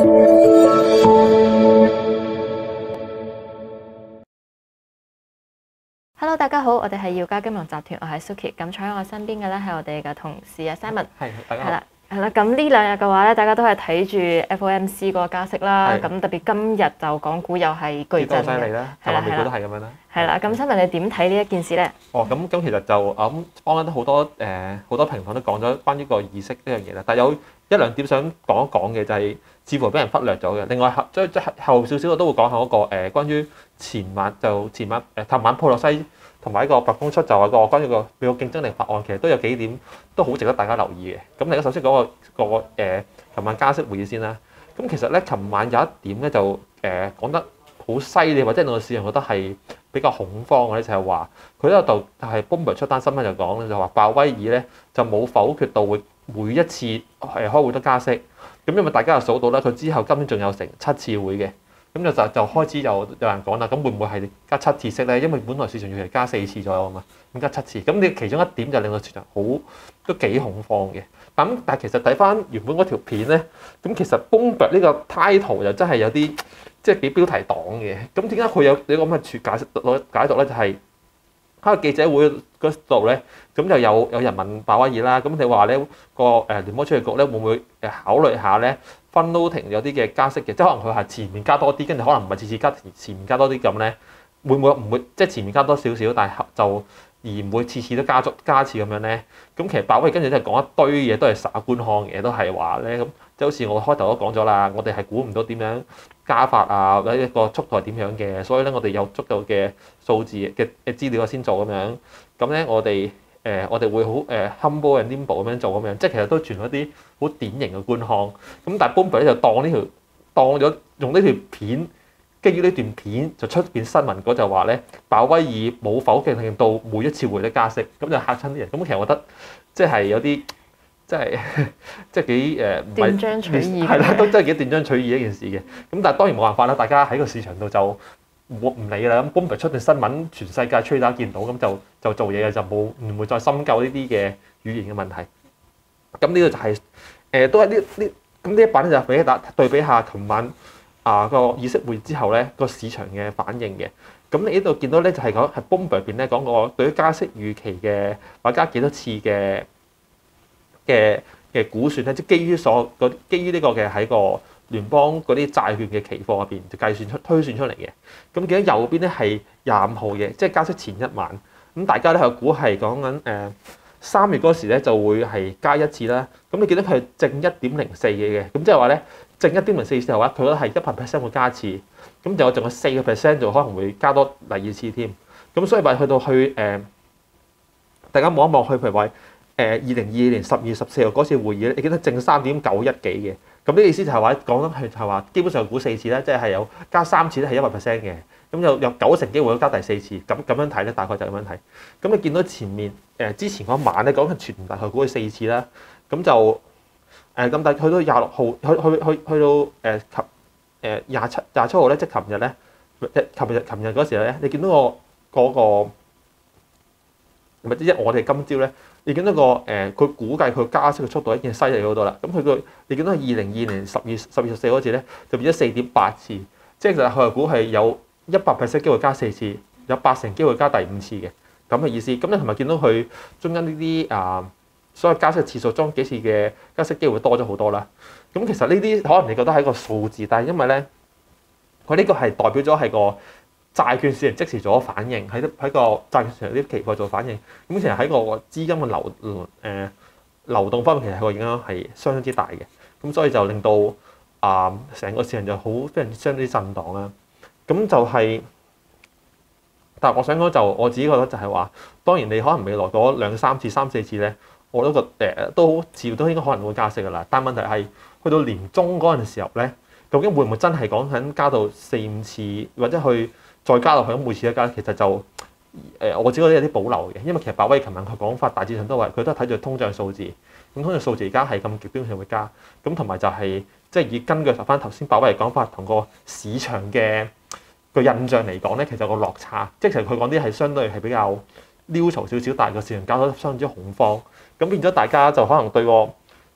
Hello， 大家好，我哋係耀嘉金融集團，我係 Suki。咁坐喺我身邊嘅咧係我哋嘅同事啊 Simon。 係，大家好。 係啦。咁呢兩日嘅話咧，大家都係睇住 FOMC 個加息啦。咁特別今日就港股又係巨震嘅。 犀利啦，就話美股都係咁樣啦。 係啦。咁 Simon 你點睇呢一件事咧？ 咁其實就坊間都好多評論都講咗關於個議息呢樣嘢啦。但係有一兩點想講一講嘅就係似乎俾人忽略咗嘅。另外即後少少我都會講下嗰個關於琴晚佩洛西同埋一個白宮出就係個關於個美國競爭力法案，其實都有幾點都好值得大家留意嘅。咁而家首先講個琴晚加息會議先啦。咁其實咧，琴晚有一點咧就講得好犀利，或者令到市場覺得係比較恐慌嘅咧，就係話佢呢度係 Bloomberg 出單新聞就講咧，就話鮑威爾咧就冇否決到會每一次開會都加息。咁因為大家就數到咧，佢之後今年仲有成7次會嘅。咁就開始有人講啦，咁會唔會係加7次息咧？因為本來市場預期加4次左右啊嘛，咁加7次，咁你其中一點就令到市場都幾恐慌嘅。但係其實睇翻原本嗰條片咧，咁其實 Bloomberg 呢個 title 又真係有啲即係幾標題黨嘅。咁點解佢有呢個咁嘅解讀咧？就係喺個記者會嗰度咧，咁就有人問鮑威爾啦，咁你話咧個聯邦儲備局咧會唔會考慮下咧？Front-loading 有啲嘅加息嘅，即係可能佢係前面加多啲，跟住可能唔係次次加前面加多啲咁咧，會唔會即係前面加多少少，但係而唔會次次都加一次咁樣咧？咁其實鮑威爾跟住都係講一堆嘢，都係耍官腔嘅，都係話咧咁，即係好似我開頭都講咗啦，我哋係估唔到點樣加法啊，或者一個速度係點樣嘅，所以咧我哋有足夠嘅數字嘅資料先做咁樣，咁咧我哋會好humble and nimble 咁樣做咁樣，即係其實都傳咗啲好典型嘅官腔。咁但係 Bloomberg 咧就當咗用呢條片，基於呢段片就出片新聞嗰就話咧，鮑威爾冇否決令到每一次會都加息，咁就嚇親啲人。咁其實我覺得即係有啲即係幾斷章取義係啦，都真係幾斷章取義一件事嘅。咁但係當然冇辦法啦，大家喺個市場度就唔理啦，咁 Bloomberg 出段新聞，全世界 trader 見到，咁就做嘢嘅，就唔會再深究呢啲嘅語言嘅問題。咁呢個就係都係呢一版咧就對比下琴晚個議息會之後咧個市場嘅反應嘅。咁你呢度見到咧就係講係 Bloomberg 入邊咧講過對於加息預期嘅或加幾多次嘅估算咧，即係基於呢個嘅喺個聯邦嗰啲債券嘅期貨入邊就推算出嚟嘅。咁見到右邊咧係25號嘅，即係加息前一晚。咁大家咧係估係講緊3月嗰時咧就會係加一次啦。咁你見到佢係正1.04嘅，咁即係話咧正1.04之後咧，佢都係100% 會加一次。咁就仲有4% 就可能會加多第二次添。咁所以話去到大家望一望去，譬如話2022年12月14號嗰次會議咧，你見到正3.91幾嘅。咁呢意思就係話講緊係話基本上估4次咧，即係有加3次咧係100% 嘅。咁有90%機會都加第4次，咁樣睇咧，大概就咁樣睇。咁你見到前面之前嗰晚咧講緊全大概估係4次啦，咁就咁但係去到26號，去到27號咧，即係琴日咧，琴日嗰時咧，你見到嗰個唔係即係我哋今朝咧，你見到佢估計佢加息嘅速度已經犀利好多啦。咁你見到2022年10月14嗰次咧，就變咗4.8次，即係其實佢係估係有100% 機會加4次，有80%機會加第5次嘅咁嘅意思。咁你同埋見到佢中間呢啲所有加息嘅次數中幾次嘅加息機會多咗好多啦。咁其實呢啲可能你覺得係一個數字，但係因為咧，佢呢個係代表咗係個債券市場即時做咗反應，喺個債券市場啲期貨做反應。咁其實喺個資金嘅流動方面，其實個影響係相當之大嘅。咁所以就令到成個市場就非常之震盪啦。咁就係，但係我想講就我自己覺得就係話，當然你可能未來嗰3次、3、4次咧，我都覺得都似乎都應該可能會加息㗎啦。但問題係去到年中嗰陣時候咧，究竟會唔會真係講緊加到4、5次，或者去再加落去咁每次一加？其實就我自己覺得有啲保留嘅，因為其實鮑威爾琴日佢講法大致上都話佢都係睇住通脹數字，咁通脹數字而家係咁極端性會加，咁同埋就係即係以根據翻頭先鮑威爾講法同個市場嘅個印象嚟講咧，其實有個落差，即係其實佢講啲係相對係比較潦嘈少少，但係個市場搞到相當之恐慌，咁變咗大家就可能對個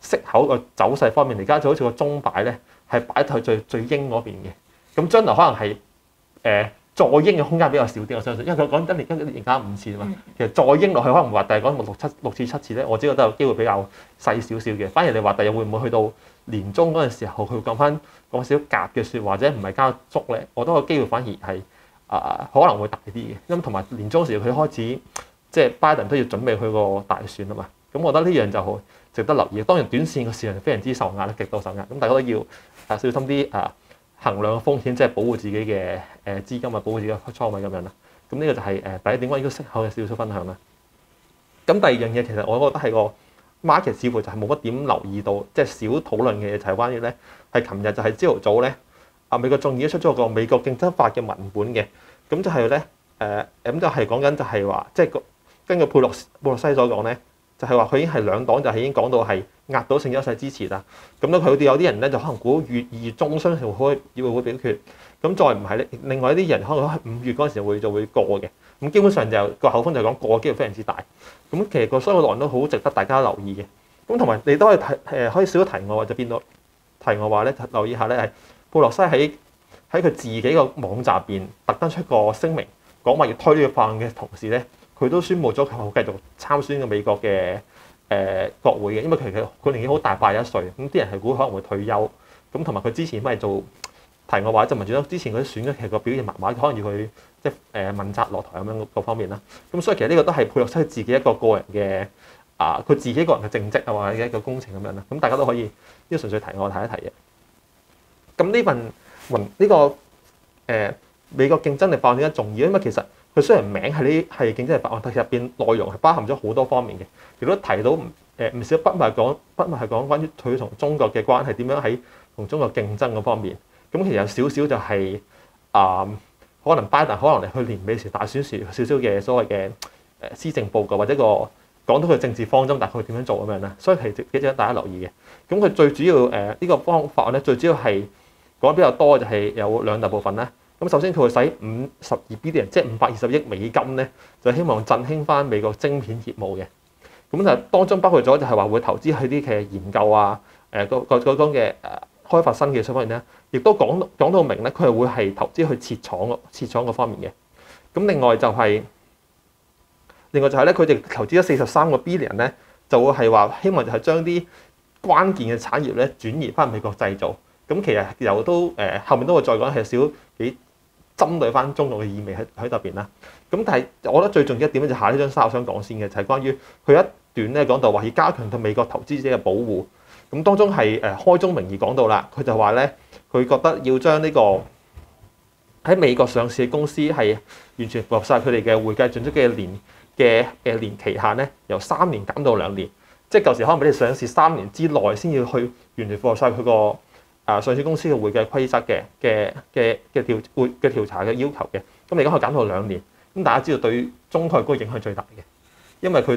息口個走勢方面，而家就好似個鐘擺咧係擺喺最鷹嗰邊嘅。咁將來可能係再鷹嘅空間比較少啲，我相信，因為佢講緊而家5次啊嘛。其實再鷹落去可能話第日講六次七次咧，我只覺得有機會比較細少少嘅。反而你話第日會唔會去到年中嗰陣時候，佢會講少少鴿嘅説話，或者唔係加足咧？我覺得個機會反而係可能會大啲嘅。咁同埋年中時佢開始即係拜登都要準備佢個大選啊嘛。咁我覺得呢樣就好值得留意。當然短線個市場非常之受壓啦，極度受壓。咁大家都要小心啲衡量風險，即係保護自己嘅資金啊，保護自己嘅倉位咁樣啦。咁呢個就係第一點關於息口嘅少少分享啦。咁第二樣嘢其實我覺得係個 market 似乎就係冇乜點留意到，即係少討論嘅嘢就係關於咧係琴日就係朝頭早咧美國眾議院出咗個美國競爭法嘅文本嘅。咁就係咧咁就係講緊就係話，即係根據佩洛西所講咧，就係話佢已經係兩黨就係已經講到係壓倒性優勢支持啦。咁咧佢哋有啲人咧就可能估2月中相信會表決。咁再唔係咧，另外一啲人可能喺5月嗰陣時就會過嘅。咁基本上就個口風就講過嘅機會非常之大。咁其實個所有內容都好值得大家留意嘅。咁同埋你都可以可以少少題外話就變到題外話咧，留意下咧係佩洛西喺佢自己個網站入邊特登出個聲明，講話要推呢個法案嘅同時咧，佢都宣布咗佢會繼續參選嘅美國嘅國會嘅，因為佢年紀好大，81歲，咁啲人係估可能會退休。咁同埋佢之前咪做題外話，就民主黨之前嗰啲選嘅其實個表現麻麻，可能要佢即係問責落台咁樣各方面啦。咁所以其實呢個都係佩洛西自己一個個人嘅佢自己個人嘅政績啊，或者一個工程咁樣啦。咁大家都可以呢個純粹題外睇一睇嘅。咁呢份呢個美國競爭力法案點解重要？因為其實佢雖然名係競爭力法案，但係入邊內容係包含咗好多方面嘅。亦都提到唔少筆墨係講關於佢同中國嘅關係點樣喺同中國競爭嗰方面。咁其實有少少就係可能拜登可能嚟去年尾時大選時少少嘅所謂嘅施政報告，或者講到佢政治方針，大概佢點樣做咁樣啦。所以係幾值得大家留意嘅。咁佢最主要呢個方法咧，最主要係講得比較多就係有兩大部分啦。咁首先佢會使52 billion，即係520億美金咧，就希望振興翻美國晶片業務嘅。咁就當中包括咗就係話會投資去啲嘅研究啊，嗰種嘅開發新技術方面咧，亦都講到明咧，佢係會係投資去設廠嗰方面嘅。咁另外就係咧，佢哋投資咗43個 billion 咧，就會係話希望就係將啲關鍵嘅產業咧轉移翻美國製造。咁其實又都後面都會再講係少幾針對翻中國嘅意味喺入邊啦。咁但係我覺得最重要一點咧，就下呢張衫我想講先嘅，就係關於佢一段咧講到話要加強對美國投資者嘅保護。咁當中係開宗明義講到啦，佢就話咧，佢覺得要將呢個喺美國上市嘅公司係完全符合晒佢哋嘅會計準則嘅年期限咧，由3年減到2年。即係舊時可能俾你上市3年之內先要去完全符合晒佢個上市公司嘅會計規則嘅調查嘅要求嘅。咁你而家可以減到2年。咁大家知道對中概股影響最大嘅，因為佢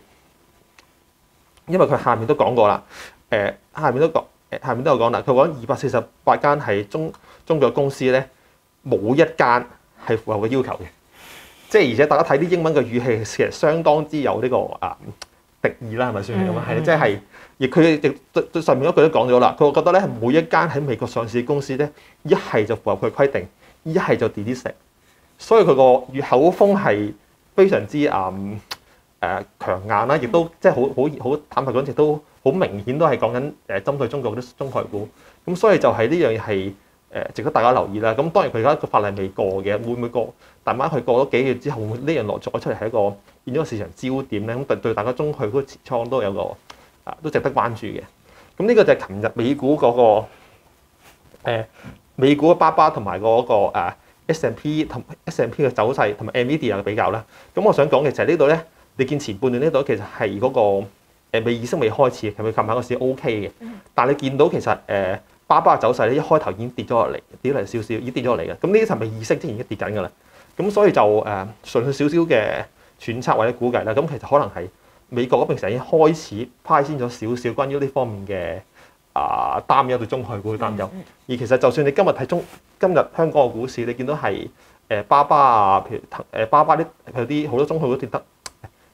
下面都講過啦。下面都有講啦。佢講248間係中國公司咧，冇一間係符合嘅要求嘅。即係而且大家睇啲英文嘅語氣，其實相當之有呢個敵意啦，係咪算係咁啊？係即係而佢亦上面嗰句都講咗啦。佢覺得咧，每一間喺美國上市嘅公司咧，一係就符合佢規定，一係就 delete。所以佢個口風係非常之強硬啦，亦都即係好坦白講，亦都好明顯都係講緊針對中國嗰啲中概股。咁所以就係呢樣嘢係值得大家留意啦。咁當然佢而家個法例未過嘅，會唔會過？慢慢佢過咗幾個月之後，會唔會呢樣落咗出嚟係一個變咗個市場焦點咧？咁對大家中概股持倉都有個都值得關注嘅。咁呢個就係琴日美股嗰個美股嘅巴巴同埋嗰個S&P 同 S&P 嘅走勢同埋 NVIDIA 嘅比較啦。咁我想講嘅就係呢度咧，你見前半段呢度其實係嗰個美議息未開始，係咪琴晚個市 OK 嘅？但係你見到其實巴巴嘅走勢咧，一開頭已經跌咗落嚟，跌咗嚟少少，已經跌咗落嚟嘅。咁呢啲係咪議息之前已經跌緊㗎啦？咁所以就純粹少少嘅揣測或者估計啦。咁其實可能係美國嗰邊成日已經開始派先咗少少關於呢方面嘅擔憂，對中概股嘅擔憂。而其實就算你今日睇今日香港嘅股市，你見到係巴巴啊，譬如巴巴啲好多中概股跌得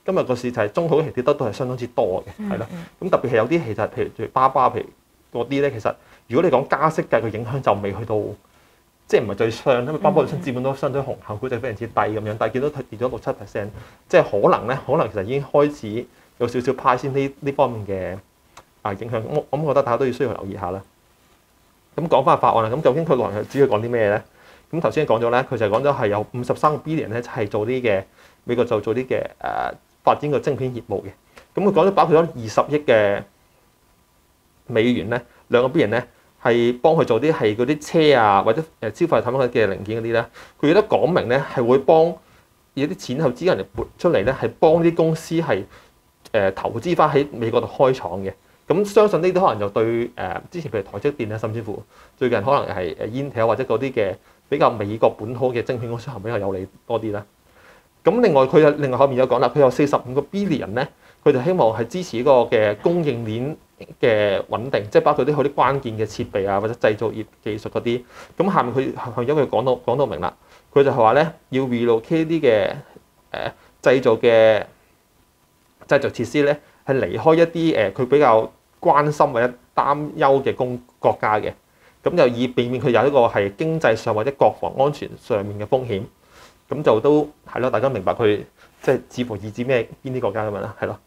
今日個市就係中小型跌得都係相當之多嘅，係咯。咁特別係有啲其實譬如巴巴譬如嗰啲咧，其實如果你講加息嘅個影響就未去到，即係唔係最傷，因為巴巴本身資本都相對雄厚，估值非常之低咁樣，但係見到佢跌咗6-7%，即係可能其實已經開始有少少派先呢方面嘅影響。我覺得大家都需要留意下啦。咁講翻法案啦，咁究竟佢內容主要講啲咩咧？咁頭先講咗咧，佢就講咗係有53個 billion 咧，係做啲嘅美國就做啲嘅發展個晶片業務嘅。咁佢講咗包括咗20億嘅美元咧，2個 billion 咧係幫佢做啲係嗰啲車啊或者消費產品嘅零件嗰啲咧。佢亦都講明咧係會幫有啲錢後資金嚟撥出嚟咧，係幫啲公司係投資翻喺美國度開廠嘅。咁相信呢啲可能就對之前譬如台積電啊，甚至乎最近可能係Intel 或者嗰啲嘅比較美國本土嘅晶片公司可能比較有利多啲啦。咁另外佢有另外後面有講啦，佢有45個 billion 咧，佢就希望係支持嗰個嘅供應鏈嘅穩定，即係包括啲好啲關鍵嘅設備啊或者製造業技術嗰啲。咁下面佢因為講到明啦，佢就係話咧要 relocate 啲嘅製造設施咧係離開一啲佢比較關心或者擔憂嘅國家嘅，咁就以避免佢有一個係經濟上或者國防安全上面嘅風險，咁就都係咯，大家明白佢即係似乎意指邊啲國家咁樣啦，係咯。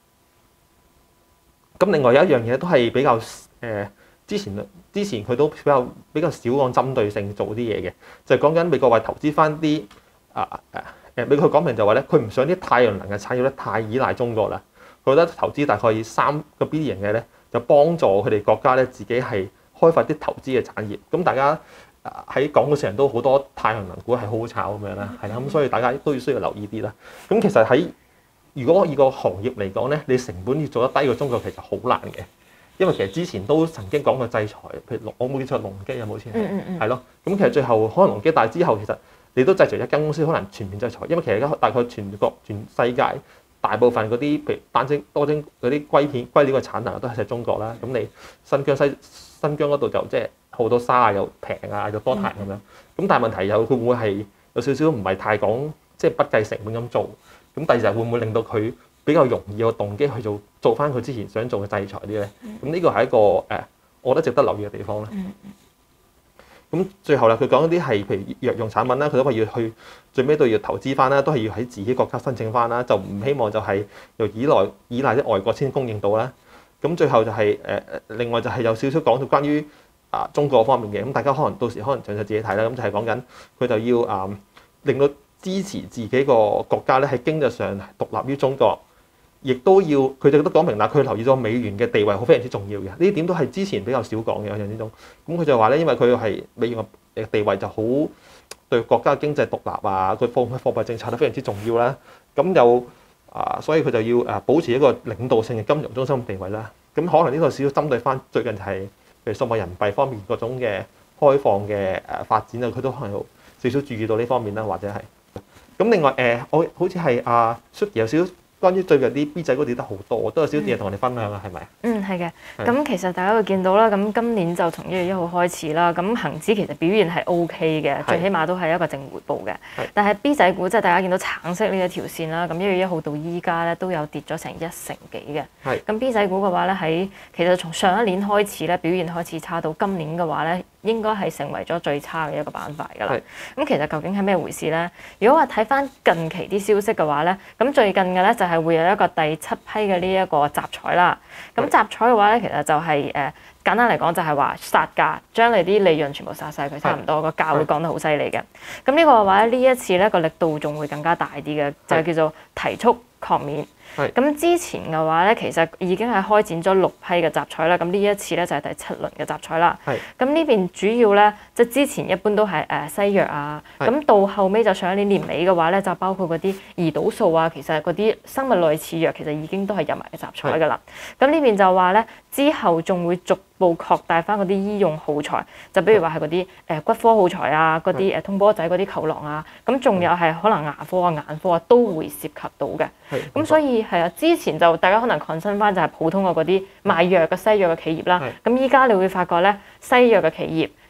咁另外有一樣嘢都係比較之前佢都比較少按針對性做啲嘢嘅，就係講緊美國話投資翻啲美國講明就話咧，佢唔想啲太陽能嘅產業咧太依賴中國啦。佢覺得投資大概3個 billion 嘅咧，就幫助佢哋國家咧自己係開發啲投資嘅產業。咁大家喺港股市場都好多太陽能股係好好炒咁樣啦，係啦。咁所以大家都要需要留意啲啦。咁其實如果以個行業嚟講咧，你成本要做得低過中國其實好難嘅，因為其實之前都曾經講過制裁，譬如我冇記錯隆基有冇先係咯。咁其實最後可能隆基，但係之後其實你都制裁一間公司，可能全面制裁，因為其實而家大概全世界大部分嗰啲譬如單晶多晶嗰啲硅料嘅產能都係喺中國啦。咁你新疆嗰度就即係好多沙啊，又平啊，又多彈咁樣。咁但係問題佢會唔會係有少少唔係太講即係不計成本咁做？咁第二就係會唔會令到佢比較容易有動機去做翻佢之前想做嘅制裁啲咧？咁呢個係一個我覺得值得留意嘅地方啦。咁最後啦，佢講一啲係譬如藥用產品啦，佢都話要去最尾都要投資翻啦，都係要喺自己國家申請翻啦，就唔希望就係又依賴啲外國先供應到啦。咁最後就係另外就係有少少講到關於中國方面嘅，咁大家到時可能詳細自己睇啦。咁就係講緊佢就要令到支持自己個國家咧喺經濟上獨立於中國，亦都要佢哋都講明啦。佢留意咗美元嘅地位好非常之重要嘅，呢啲點都係之前比較少講嘅印象之中。咁佢就話咧，因為佢係美元嘅地位就好對國家嘅經濟獨立啊，佢貨幣政策都非常之重要啦。咁又所以佢就要保持一個領導性嘅金融中心地位啦。咁可能呢個少少針對翻最近就係譬如數碼人民幣方面嗰種嘅開放嘅發展啊，佢都可能有少少注意到呢方面啦，或者係。咁另外我好似係Suki有少少關於最近啲 B 仔股跌得好多，都有少啲嘢同我哋分享啊，係咪？ 係嘅。咁其實大家會見到啦，咁今年就從1月1號開始啦，咁恆指其實表現係 OK 嘅，最起碼都係一個正回報嘅。但係 B 仔股即係大家見到橙色呢一條線啦，咁1月1號到依家咧都有跌咗成1成幾嘅。咁 B 仔股嘅話咧，其實從上一年開始咧表現開始差，到今年嘅話咧，應該係成為咗最差嘅一個板塊㗎啦。咁其實究竟係咩回事咧？如果話睇翻近期啲消息嘅話咧，咁最近嘅咧就係會有一個第7批嘅呢一個集採啦。咁集採嘅話咧，其實就係簡單嚟講就係話殺價，將你啲利潤全部殺晒佢，差唔多個價會降得好犀利嘅。咁呢個嘅話咧，呢一次咧個力度仲會更加大啲嘅，就係叫做提速擴面。咁之前嘅話咧，其實已經係開展咗6批嘅集採啦。咁呢一次咧就係第7輪嘅集採啦。咁呢邊主要咧，即係之前一般都係西藥啊。咁到後尾就上一年年尾嘅話咧，就包括嗰啲胰島素啊，其實嗰啲生物類似藥其實已經都係入埋集採㗎啦。咁呢邊就話咧，之後仲會逐步擴大翻嗰啲醫用耗材，就比如話係嗰啲骨科耗材啊，嗰啲通波仔嗰啲球囊啊，咁仲有係可能牙科啊、眼科啊都會涉及到嘅。咁所以係啊，之前就大家可能 concern 翻就係普通嘅嗰啲賣藥嘅西藥嘅企業啦。咁依家你會發覺咧，西藥嘅企業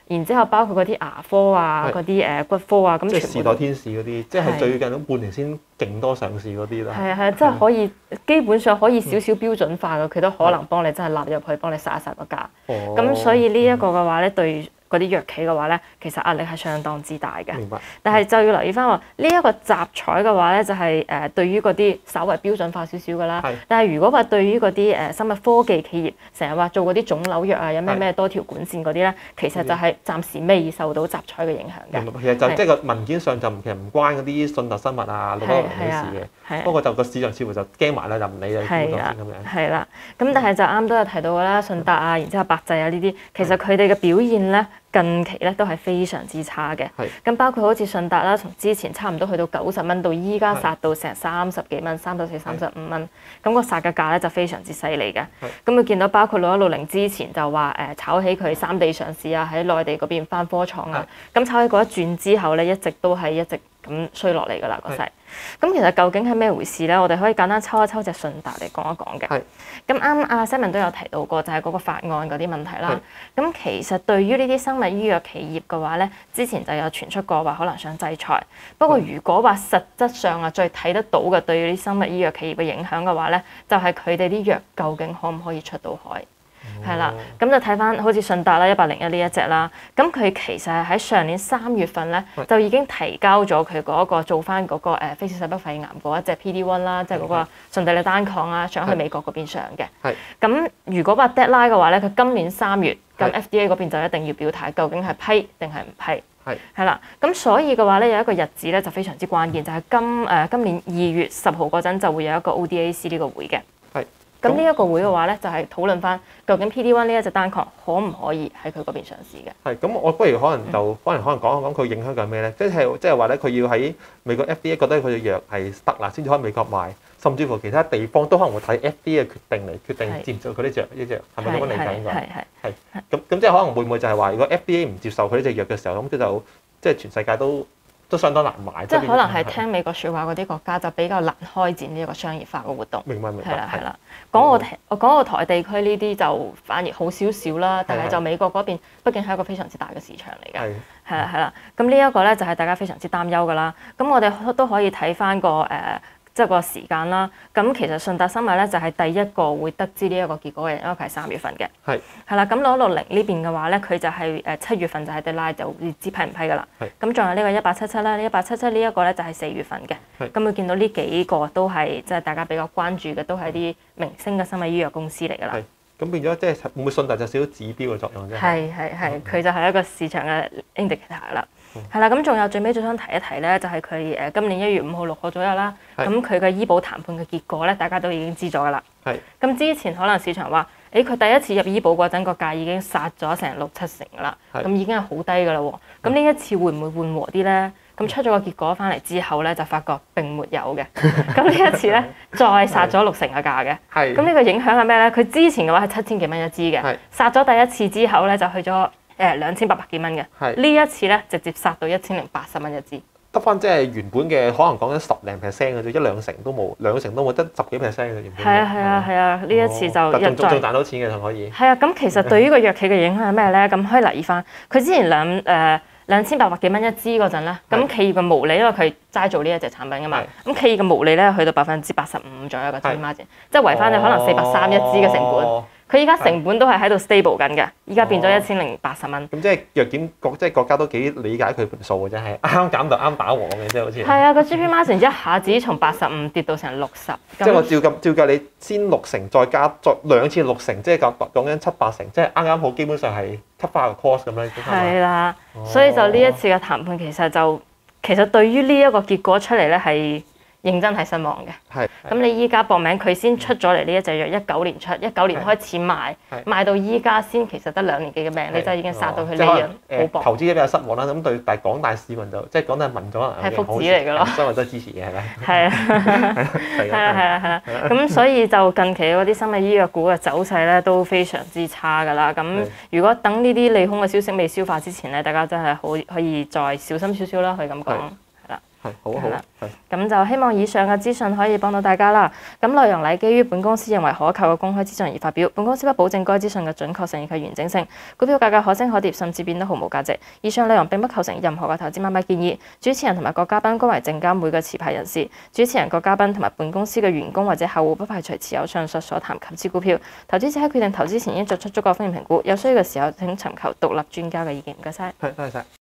然之後包括嗰啲牙科啊、嗰啲骨科啊，咁即係全部時代天使嗰啲，即係最近咁半年先勁多上市嗰啲啦。 係啊，即係可以基本上可以少少標準化嘅，佢都可能幫你真係納入去，幫你殺一殺個價。咁所以呢一個嘅話咧，對嗰啲藥企嘅話咧，其實壓力係相當之大嘅。 明白。 但係就要留意翻話，呢一個集採嘅話咧，就係對於嗰啲稍為標準化少少嘅啦。但係如果話對於嗰啲生物科技企業，成日話做嗰啲腫瘤藥啊，有咩多條管線嗰啲咧，其實就係暫時未受到集採嘅影響嘅。 其實就即係個文件上就其實唔關嗰啲信特生物啊、六一零啲事嘅。不過就個市場似乎就驚埋啦，就唔理啦，先咁樣。 係啦，咁但係就啱都有提到㗎啦，順達啊，然之後百濟啊呢啲，其實佢哋嘅表現咧，近期咧都係非常之差嘅。咁包括好似順達啦，從之前差唔多去到90蚊，到依家殺到成30幾蚊，34、35蚊，咁個殺嘅價咧就非常之犀利嘅。咁佢見到包括6160之前就話炒起佢三地上市啊，喺內地嗰邊翻科創啊，咁炒起嗰一轉之後咧，一直咁衰落嚟㗎啦個勢。咁其實究竟係咩回事咧？我哋可以簡單抽一抽隻順達嚟講一講嘅。咁啱阿 Simon 都有提到過，就係嗰個法案嗰啲問題啦。咁其實對於呢啲生物醫藥企業嘅話咧，之前就有傳出過話可能想制裁。不過如果話實質上啊，最睇得到嘅對於啲生物醫藥企業嘅影響嘅話咧，就係佢哋啲藥究竟可唔可以出到海？係啦，咁就睇翻好似順達啦，101呢一隻啦，咁佢其實係喺上年3月份咧就已經提交咗佢嗰個做翻嗰個非小細胞肺癌嗰一隻 PD-1 啦，即係嗰個順地利單抗啊，想去美國嗰邊上嘅。咁如果話 deadline 嘅話咧，佢今年3月，咁 FDA 嗰邊就一定要表態，究竟係批定係唔批？係啦，咁所以嘅話咧，有一個日子咧就非常之關鍵，就係今年2月10號嗰陣就會有一個 ODAC 呢個會嘅。咁呢一個會嘅話咧，就係討論翻究竟 PD-1 呢一隻單抗可唔可以喺佢嗰邊上市嘅。 咁我不如可能可能講一講佢影響緊咩咧？即係話咧，佢要喺美國 FDA 覺得佢嘅藥係得啦，先至可以美國賣，甚至乎其他地方都可能會睇 FDA 嘅決定嚟決定接唔接受佢呢隻，係咪咁樣理解應該？係。咁即係可能會唔會就係話，如果 FDA 唔接受佢呢隻藥嘅時候，咁就即係全世界都相當難買。 即係可能係聽美國説話嗰啲國家就比較難開展呢一個商業化嘅活動。 明白。 係啦。港澳台地區呢啲就反而好少少啦，但係就美國嗰邊畢竟係一個非常之大嘅市場嚟嘅。係啦。咁呢一個咧就係大家非常之擔憂㗎啦。咁我哋都可以睇翻個即係個時間啦。咁其實順達生物咧就係第一個會得知呢一個結果嘅人，因為佢係3月份嘅。係啦。咁6160呢邊嘅話咧，佢就係7月份就係 deadline 就會知批唔批㗎啦。咁仲有呢個1877啦，1877呢一個咧就係4月份嘅。咁佢見到呢幾個都係即係大家比較關注嘅，都係啲明星嘅生物醫藥公司嚟㗎啦。 咁變咗即係會唔會順達就少少指標嘅作用啫？ 係，佢就係一個市場嘅 indicator 啦。係啦，咁仲有最想提一提咧，就係佢今年1月5號、6號左右啦。咁佢嘅醫保談判嘅結果咧，大家都已經知咗㗎啦。咁之前可能市場話，佢第一次入醫保嗰陣個價已經殺咗成6-7成㗎啦，咁已經係好低㗎啦喎。咁呢一次會唔會緩和啲咧？咁出咗個結果翻嚟之後咧，就發覺並沒有嘅。咁呢一次咧，再殺咗6成嘅價嘅。咁呢個影響係咩咧？佢之前嘅話係7000幾蚊一支嘅，殺咗第一次之後咧，就去咗2800幾蚊嘅。呢一次咧，直接殺到1080蚊一支。 得翻即係原本嘅可能講緊10零%嘅啫，1-2成都冇，2成都冇，得10幾%嘅原本。 係啊，呢一次就仲賺到錢嘅仲可以。 係啊，咁其實對於個藥企嘅影響係咩咧？咁可以留意翻，佢之前2800幾蚊一支嗰陣咧，咁企業嘅毛利，因為佢齋做呢一隻產品噶嘛，咁企業嘅毛利咧去到85%左右嘅 margin，即係圍翻你可能430一支嘅成本。佢依家成本都係喺度 stable 緊嘅，依家變咗1080蚊。 咁即係藥檢即係國家都幾理解佢盤數嘅啫，係啱減就啱打和嘅啫，好似。係啊，個 GP margin 一下子從85跌到成60。 即係我照計你先6成，再加2次6成，即係講緊7-8成，即係啱好基本上係 cut 翻個 cost 咁樣。 係啦，所以就呢一次嘅談判其實對於呢一個結果出嚟咧係認真係失望嘅。咁你依家搏命，佢先出咗嚟呢一隻藥，19年出，19年開始賣到依家先，其實得2年幾嘅命，你真係已經殺到佢利潤好薄。 投資者比較失望啦，咁對但係廣大市民就即係廣大民眾可能係福祉嚟㗎咯， 所以我都支持嘅係咪？ 係啊，咁所以就近期嗰啲生物醫藥股嘅走勢咧都非常之差㗎啦。咁如果等呢啲利空嘅消息未消化之前咧，大家真係可以再小心少少啦，可以咁講。 係好啊好啊，係。 咁就希望以上嘅資訊可以幫到大家啦。咁內容乃基於本公司認為可靠嘅公開資訊而發表，本公司不保證該資訊嘅準確性以及完整性。股票價格可升可跌，甚至變得毫無價值。以上內容並不構成任何嘅投資買賣建議。主持人同埋各嘉賓均為證監會嘅持牌人士。主持人、各嘉賓同埋本公司嘅員工或者客戶不排除持有上述所談及之股票。投資者喺決定投資前應作出足夠風險評估，有需要嘅時候請尋求獨立專家嘅意見。唔該晒。 係，多謝晒。